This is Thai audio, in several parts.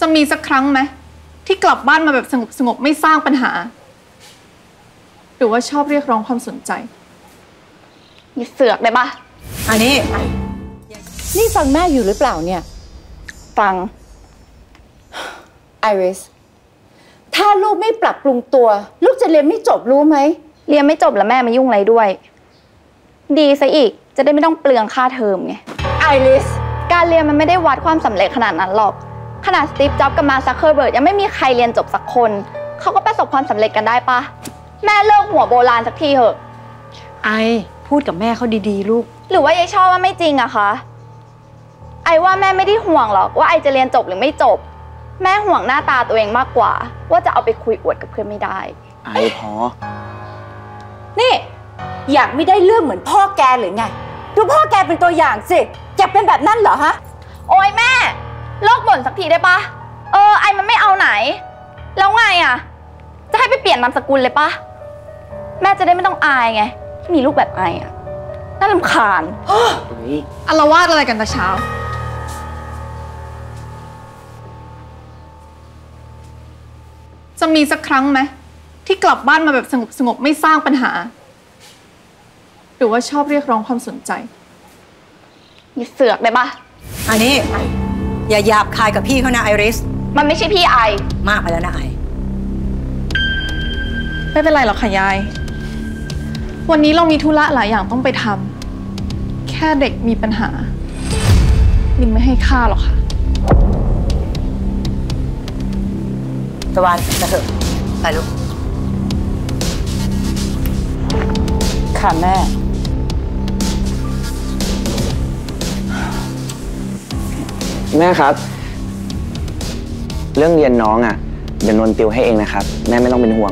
จะมีสักครั้งไหมที่กลับบ้านมาแบบสงบไม่สร้างปัญหาหรือว่าชอบเรียกร้องความสนใจมีเสือกได้ปะอันนี้นี่ฟังแม่อยู่หรือเปล่าเนี่ยฟังไอริสถ้าลูกไม่ปรับปรุงตัวลูกจะเรียนไม่จบรู้ไหมเรียนไม่จบแล้วแม่มายุ่งอะไรด้วยดีซะอีกจะได้ไม่ต้องเปลืองค่าเทอมไงไอริสการเรียนมันไม่ได้วัดความสำเร็จขนาดนั้นหรอกขนาดสตีฟจ็อบส์กับมาร์ค ซักเคอร์เบิร์กยังไม่มีใครเรียนจบสักคนเขาก็ประสบความสำเร็จกันได้ปะแม่เลิกหัวโบราณสักทีเถอะไอพูดกับแม่เขาดีๆลูกหรือว่ายายชอบว่าไม่จริงอะคะไอว่าแม่ไม่ได้ห่วงหรอกว่าไอจะเรียนจบหรือไม่จบแม่ห่วงหน้าตาตัวเองมากกว่าว่าจะเอาไปคุยอวดกับเพื่อนไม่ได้ไอพอนี่อยากไม่ได้เรื่องเหมือนพ่อแกหรือไงดูพ่อแกเป็นตัวอย่างสิอยากเป็นแบบนั้นเหรอฮะโอ๊ยแม่เลิกบ่นสักทีได้ปะไอมันไม่เอาไหนแล้วไงอะจะให้ไปเปลี่ยนนามสกุลเลยปะแม่จะได้ไม่ต้องอายไงที่มีลูกแบบไออะน่ารำคาญอาละวาดอะไรกันแต่เช้าจะมีสักครั้งไหมที่กลับบ้านมาแบบสงบไม่สร้างปัญหาหรือว่าชอบเรียกร้องความสนใจมีเสือกได้ปะอันนี้อย่าหยาบคายกับพี่เขานะไอริสมันไม่ใช่พี่ไอมากไปแล้วนะไอไม่เป็นไรหรอกค่ะยายวันนี้เรามีธุระหลายอย่างต้องไปทำแค่เด็กมีปัญหามินไม่ให้ค่าหรอกค่ะตะวันจะเถอะไปลูกค่ะแม่แม่ครับเรื่องเรียนน้องอ่ะเดี๋ยวนนติวให้เองนะครับแม่ไม่ต้องเป็นห่วง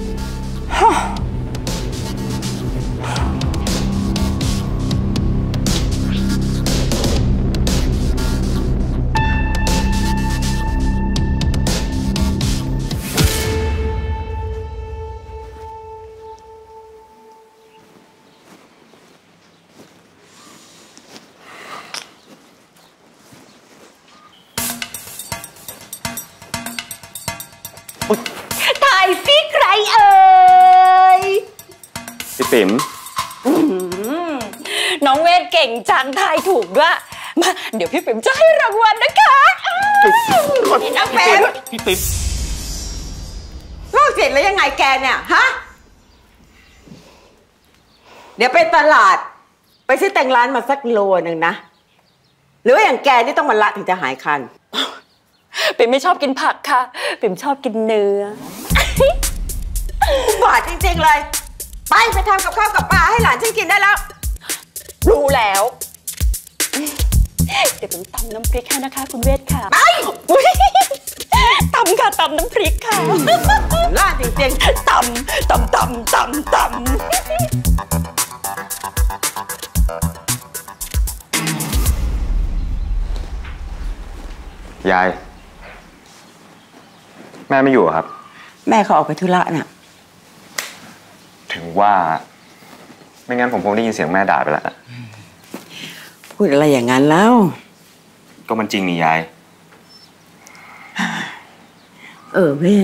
ถ่ายสิใครเอ่ยพี่ปิ๋มน้องเวทเก่งจังทายถูกด้วยมาเดี๋ยวพี่ปิ๋มจะให้รางวัลนะคะนี่น้องปิ๋มพี่ปิ๋มโรคจิตแล้วยังไงแกเนี่ยฮะเดี๋ยวไปตลาดไปซื้อแตงร้านมาสักโลนึงนะหรือว่าอย่างแกนี่ต้องมาละถึงจะหายคันปิ่มไม่ชอบกินผักค่ะปิ่มชอบกินเนื้อบาดจริงๆเลยไปทำกับข้าวกับปลาให้หลานฉันกินได้แล้วรู้แล้วเดี๋ยวปิ่มตำน้ำพริกให้นะคะคุณเวทค่ะไปตำค่ะตำน้ำพริกค่ะน่าจริงๆตำยายแม่ไม่อยู่ครับแม่เขาออกไปธุระน่ะถึงว่าไม่งั้นผมคงได้ยินเสียงแม่ด่าไปแล้วพูดอะไรอย่างนั้นแล้วก็มันจริงนี่ยายเวท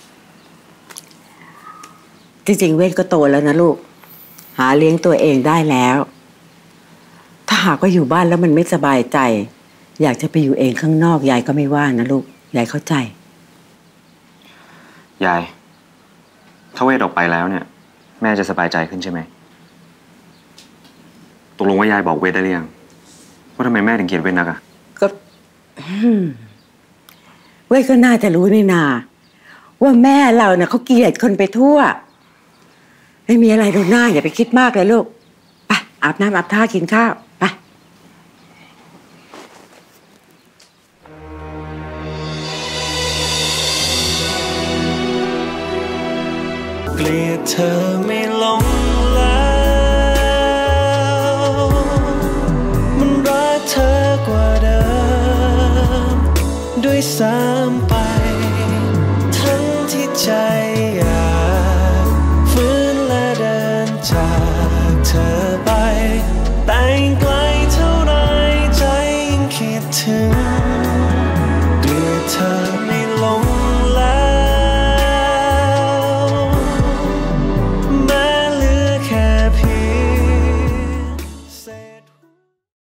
จริงๆเวทก็โตแล้วนะลูกหาเลี้ยงตัวเองได้แล้วถ้าหากว่าอยู่บ้านแล้วมันไม่สบายใจอยากจะไปอยู่เองข้างนอกยายก็ไม่ว่านะลูกยายเข้าใจยายถ้าเวทออกไปแล้วเนี่ยแม่จะสบายใจขึ้นใช่ไหมตกลงว่ายายบอกเวทได้หรือยังว่าทำไมแม่ถึงเกลียดเวทนักอะก็เวทก็น่าจะรู้นี่นาว่าแม่เราเนี่ยเขาเกลียดคนไปทั่วไม่มีอะไรตรงหน้าอย่าไปคิดมากเลยลูกไปอาบน้ำอาบท่ากินข้าวไปเกลียดเธอไม่ลงแล้วมันรักเธอกว่าเดิมด้วยซ้ำไปทั้งที่ใจ